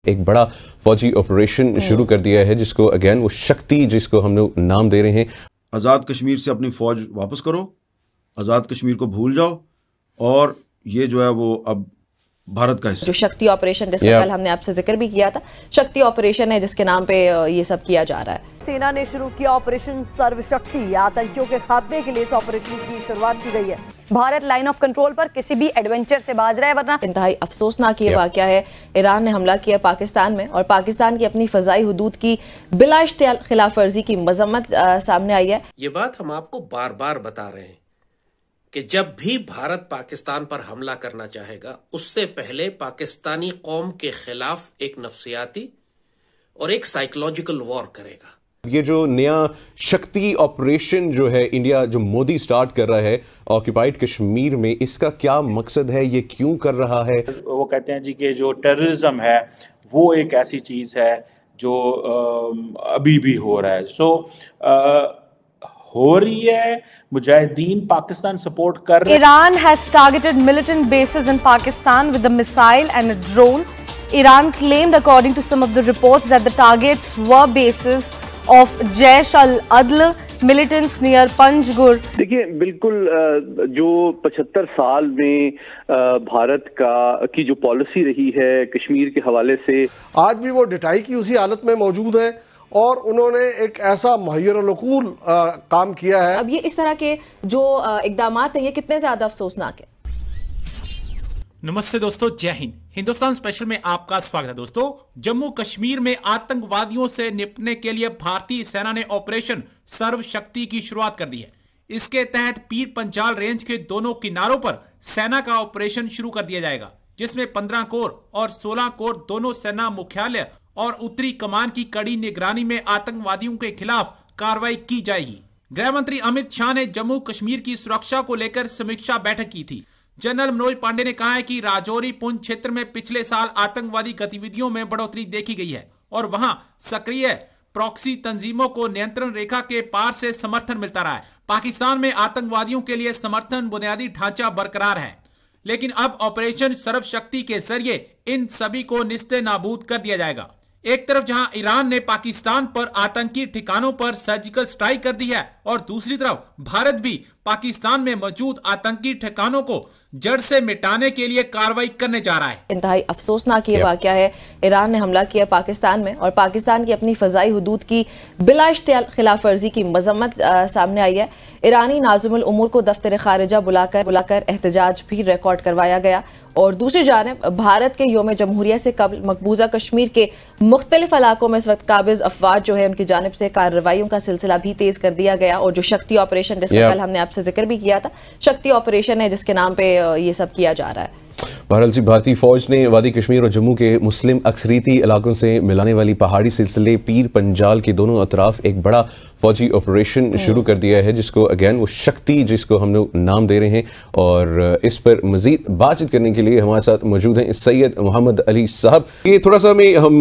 एक बड़ा फौजी ऑपरेशन शुरू कर दिया है, जिसको अगेन वो शक्ति, जिसको हम लोग नाम दे रहे हैं। आज़ाद कश्मीर से अपनी फ़ौज वापस करो, आज़ाद कश्मीर को भूल जाओ और ये जो है वो अब भारत का हिस्सा। जो शक्ति ऑपरेशन जिसका कल हमने आपसे जिक्र भी किया था, शक्ति ऑपरेशन है जिसके नाम पे ये सब किया जा रहा है। सेना ने शुरू किया ऑपरेशन सर्वशक्ति। आतंकियों के खात्मे के लिए इस ऑपरेशन की शुरुआत की गई है। भारत लाइन ऑफ कंट्रोल पर किसी भी एडवेंचर से बाज रहा है, वरना इंतहाई अफसोसनाक ये वाकया है। ईरान ने हमला किया पाकिस्तान में और पाकिस्तान की अपनी फजाई हुदूद की बिला इश्तियाल खिलाफ वर्जी की मजम्मत सामने आई है। ये बात हम आपको बार बार बता रहे हैं कि जब भी भारत पाकिस्तान पर हमला करना चाहेगा, उससे पहले पाकिस्तानी कौम के खिलाफ एक नफ्सियाती और एक साइकोलॉजिकल वॉर करेगा। ये जो नया शक्ति ऑपरेशन जो है इंडिया, जो मोदी स्टार्ट कर रहा है ऑक्यूपाइड कश्मीर में, इसका क्या मकसद है, ये क्यों कर रहा है? वो कहते हैं जी कि जो टेररिज्म है वो एक ऐसी चीज़ है जो अभी भी हो रहा है। हो रही है, मुजाहिदीन पाकिस्तान सपोर्ट कर रहे हैं। Iran has targeted militant bases in Pakistan with a missile and a drone. Iran claimed, according to some of the reports, that the targets were bases of Jaish al-Adl militants near Panjgur. देखिए, बिल्कुल जो 75 साल में भारत की जो policy रही है कश्मीर के हवाले से, आज भी वो डिटाई की उसी हालत में मौजूद है और उन्होंने एक ऐसा मुहय्यर-उल-उकूल काम किया है। अब ये इस तरह के जो इक़दामात हैं, ये कितने ज्यादा अफसोसनाक है। नमस्ते दोस्तों, जय हिंद। हिंदुस्तान स्पेशल में आपका स्वागत है। दोस्तों, जम्मू कश्मीर में आतंकवादियों से निपटने के लिए भारतीय सेना ने ऑपरेशन सर्वशक्ति की शुरुआत कर दी है। इसके तहत पीर पंजाल रेंज के दोनों किनारों पर सेना का ऑपरेशन शुरू कर दिया जाएगा, जिसमें 15 कोर और 16 कोर दोनों सेना मुख्यालय और उत्तरी कमान की कड़ी निगरानी में आतंकवादियों के खिलाफ कार्रवाई की जाएगी। गृह मंत्री अमित शाह ने जम्मू कश्मीर की सुरक्षा को लेकर समीक्षा बैठक की थी। जनरल मनोज पांडे ने कहा है कि राजौरी पुंछ क्षेत्र में पिछले साल आतंकवादी गतिविधियों में बढ़ोतरी देखी गई है और वहां सक्रिय प्रॉक्सी तंजीमों को नियंत्रण रेखा के पार से समर्थन मिलता रहा है। पाकिस्तान में आतंकवादियों के लिए समर्थन बुनियादी ढांचा बरकरार है, लेकिन अब ऑपरेशन सर्वशक्ति के जरिए इन सभी को निस्ते नाबूद कर दिया जाएगा। एक तरफ जहां ईरान ने पाकिस्तान पर आतंकी ठिकानों पर सर्जिकल स्ट्राइक कर दी है और दूसरी तरफ भारत भी पाकिस्तान में मौजूद आतंकी ठिकानों को जड़ से मिटाने के लिए कार्रवाई करने जा रहा है। इंतहाई अफसोसनाक ये वाकया है। ईरान ने हमला किया पाकिस्तान में और पाकिस्तान की अपनी फजाई हुदूद की बिला इश्तियाल खिलाफ वर्जी की मजम्मत सामने आई है। ईरानी नाज़िमुल उमूर को दफ्तर खारिजा बुलाकर एहतजाज भी रिकॉर्ड करवाया गया और दूसरी जानिब भारत के योम जमहूरिया से कबल मकबूजा कश्मीर के मुख्तलिफ इलाकों में इस वक्त काबिज अफवाज जो है उनकी जानिब से कार्रवाइयों का सिलसिला भी तेज कर दिया गया। और जो शक्ति ऑपरेशन जिसका कल हमने आपसे जिक्र भी किया था, शक्ति ऑपरेशन है जिसके नाम पे ये सब किया जा रहा है। बहरहाल जी, भारतीय फौज ने वादी कश्मीर और जम्मू के मुस्लिम अक्सरीती इलाकों से मिलाने वाली पहाड़ी सिलसिले पीर पंजाल के दोनों अतराफ एक बड़ा फौजी ऑपरेशन शुरू कर दिया है, जिसको अगेन वो शक्ति, जिसको हम लोग नाम दे रहे हैं। और इस पर मजीद बातचीत करने के लिए हमारे साथ मौजूद हैं सैयद मोहम्मद अली साहब। ये थोड़ा सा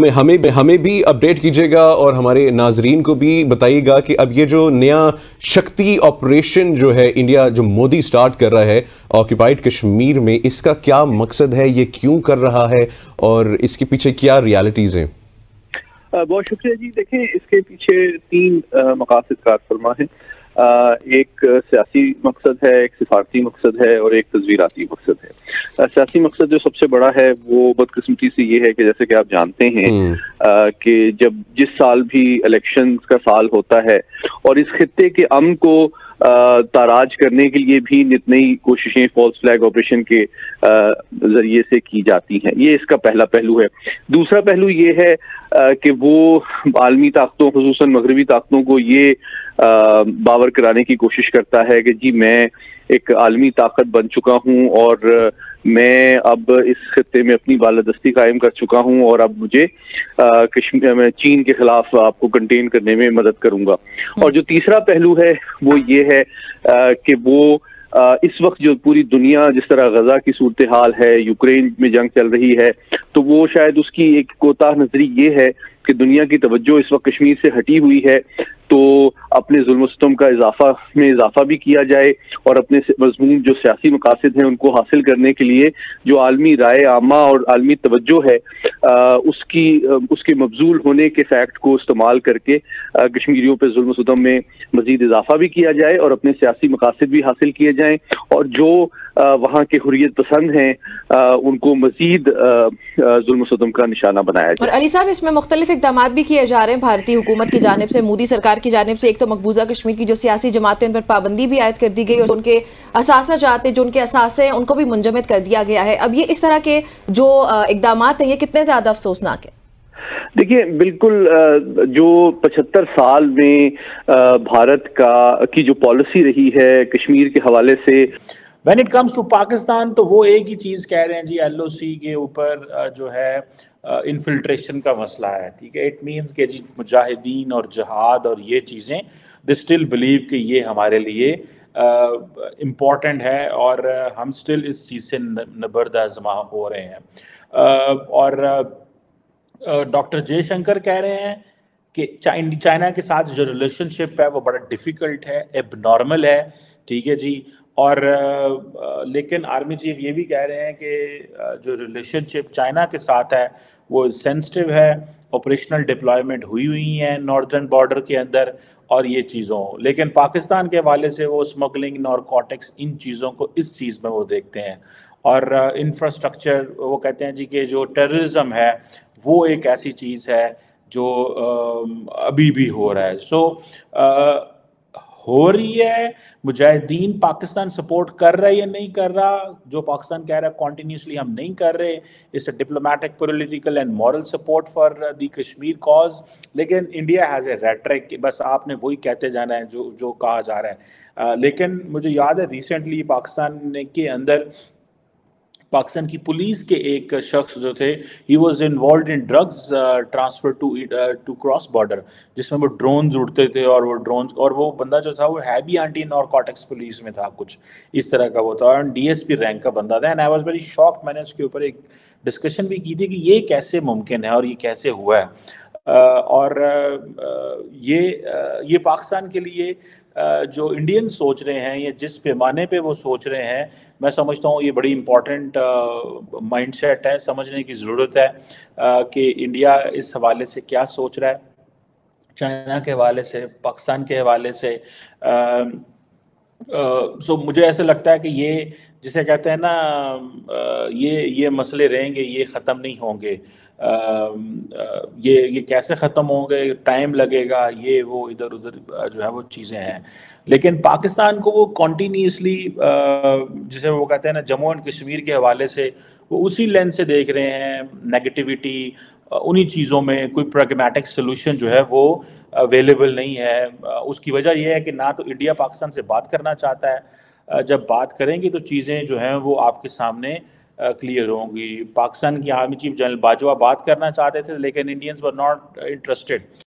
हमें भी अपडेट कीजिएगा और हमारे नाजरीन को भी बताइएगा कि अब ये जो नया शक्ति ऑपरेशन जो है इंडिया, जो मोदी स्टार्ट कर रहा है ऑक्यूपाइड कश्मीर में, इसका क्या मकसद है, ये क्यों कर रहा है और इसके पीछे क्या रियलिटीज हैं? बहुत शुक्रिया जी। देखें, इसके पीछे 3 मकासद कार फरमा है। एक सियासी मकसद है, एक सिफारती मकसद है और एक तस्वीराती मकसद है। सियासी मकसद जो सबसे बड़ा है वो बदकिस्मती से ये है कि जैसे कि आप जानते हैं कि जब जिस साल भी इलेक्शंस का साल होता है और इस खित्ते के अमन को ताराज करने के लिए भी नित नई कोशिशें फॉल्स फ्लैग ऑपरेशन के जरिए से की जाती हैं। ये इसका पहला पहलू है। दूसरा पहलू ये है कि वो आलमी ताकतों, खुसूसन मगरबी ताकतों को ये बावर कराने की कोशिश करता है कि जी मैं एक आलमी ताकत बन चुका हूँ और मैं अब इस खित्ते में अपनी बालादस्ती कायम कर चुका हूँ और अब मुझे कश्मीर में चीन के खिलाफ आपको कंटेन करने में मदद करूंगा। और जो तीसरा पहलू है वो ये है कि वो इस वक्त जो पूरी दुनिया जिस तरह गजा की सूरत हाल है, यूक्रेन में जंग चल रही है, तो वो शायद उसकी एक कोताह नजरी ये है कि दुनिया की तवज्जो इस वक्त कश्मीर से हटी हुई है, तो अपने जुल्म सितम का इजाफा भी किया जाए और अपने मजमून जो सियासी मकासद हैं उनको हासिल करने के लिए जो आलमी राय आमा और आलमी तवज्जो है उसके मबजूल होने के फैक्ट को इस्तेमाल करके कश्मीरियों पर जुल्म सितम में मजीद इजाफा भी किया जाए और अपने सियासी मकासद भी हासिल किए जाएं, और जो वहाँ के हुर्रियत पसंद हैं उनको मजीद जुल्म सितम का निशाना बनाया जाए। और अली साहब, इसमें मुख्तलिफ इक़दामात भी किए जा रहे हैं भारतीय हुकूमत की जानिब से, मोदी सरकार की जानिब से। एक तो मकबूजा कश्मीर की जो सियासी जमातें उन पर पाबंदी भी आयद कर दी गई और उनके असासा चाहते जो उनके असासे हैं उनको भी मुंजमद कर दिया गया है। अब ये इस तरह के जो इक़दामात हैं ये कितने ज्यादा अफसोसनाक है? देखिए, बिल्कुल जो 75 साल में भारत की जो पॉलिसी रही है कश्मीर के हवाले से, when it comes to Pakistan, तो वो एक ही चीज़ कह रहे हैं जी, LOC के ऊपर जो है इन्फिल्ट्रेशन का मसला है, ठीक है। इट मीन्स कि जी मुजाहिदीन और जहाद और ये चीज़ें, दे स्टिल बिलीव कि ये हमारे लिए इम्पॉर्टेंट है और हम स्टिल इस चीज़ से नबर्द आज़मा हो रहे हैं। और डॉक्टर जयशंकर कह रहे हैं कि चाइना के साथ जो रिलेशनशिप है वो बड़ा डिफ़िकल्ट है, एबनॉर्मल है, ठीक है जी। और लेकिन आर्मी चीफ ये भी कह रहे हैं कि जो रिलेशनशिप चाइना के साथ है वो सेंसिटिव है, ऑपरेशनल डिप्लॉयमेंट हुई है नॉर्दर्न बॉर्डर के अंदर और ये चीज़ों, लेकिन पाकिस्तान के हवाले से वो स्मगलिंग, नारकोटिक्स, इन चीज़ों को इस चीज़ में वो देखते हैं। और इंफ्रास्ट्रक्चर, वो कहते हैं जी कि जो टेररिज्म है वो एक ऐसी चीज़ है जो अभी भी हो रहा है। हो रही है, मुजाहिदीन पाकिस्तान सपोर्ट कर रहा है या नहीं कर रहा, जो पाकिस्तान कह रहा है कॉन्टीन्यूसली हम नहीं कर रहे, it's a diplomatic, political and moral support for the Kashmir cause. लेकिन इंडिया हैज़ ए रेटरिक कि बस आपने वही कहते जाना है जो कहा जा रहा है। लेकिन मुझे याद है रिसेंटली पाकिस्तान के अंदर पाकिस्तान की पुलिस के एक शख्स जो थे, he was involved in drugs transfer to cross border, जिसमें वो ड्रोन्स उड़ते थे और वो बंदा जो था वो हैवी एंटी नारकोटिक्स पुलिस में था, कुछ इस तरह का वो था और DSP रैंक का बंदा था। And I was very shocked. मैंने उसके ऊपर एक डिस्कशन भी की थी कि ये कैसे मुमकिन है और ये कैसे हुआ है। और ये पाकिस्तान के लिए जो इंडियन सोच रहे हैं या जिस पैमाने पे वो सोच रहे हैं, मैं समझता हूँ ये बड़ी इम्पॉर्टेंट माइंडसेट है, समझने की ज़रूरत है कि इंडिया इस हवाले से क्या सोच रहा है, चाइना के हवाले से, पाकिस्तान के हवाले से। सो मुझे ऐसा लगता है कि ये जिसे कहते हैं ना, ये मसले रहेंगे, ये ख़त्म नहीं होंगे। ये कैसे ख़त्म होंगे, टाइम लगेगा, ये वो इधर उधर जो है वो चीज़ें हैं। लेकिन पाकिस्तान को वो कॉन्टीन्यूसली जिसे वो कहते हैं ना, जम्मू एंड कश्मीर के हवाले से वो उसी लेंस से देख रहे हैं, नेगेटिविटी, उन्हीं चीज़ों में कोई प्रैग्मेटिक सोल्यूशन जो है वो अवेलेबल नहीं है। उसकी वजह यह है कि ना तो इंडिया पाकिस्तान से बात करना चाहता है, जब बात करेंगे तो चीज़ें जो हैं वो आपके सामने क्लियर होंगी। पाकिस्तान की आर्मी चीफ जनरल बाजवा बात करना चाहते थे लेकिन इंडियंस वर नॉट इंटरेस्टेड।